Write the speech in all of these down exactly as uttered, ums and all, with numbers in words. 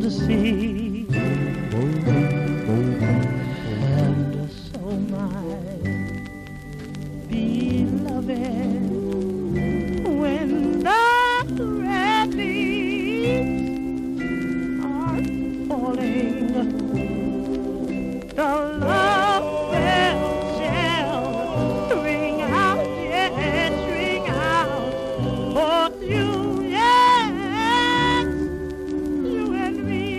the sea. And so my beloved, when the red leaves are falling, the love bell shall ring out, yes, ring out for you, yes, you and me.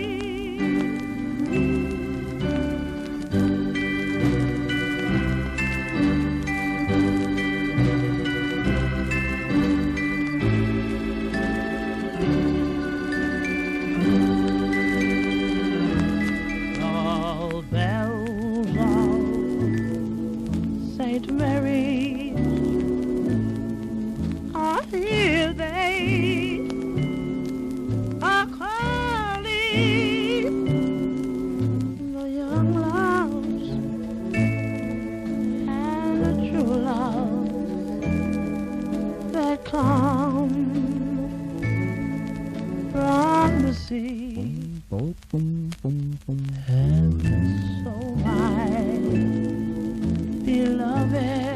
All bells of Saint Mary are here, they are calling the young loves and the true loves that come from the sea. And so my beloved,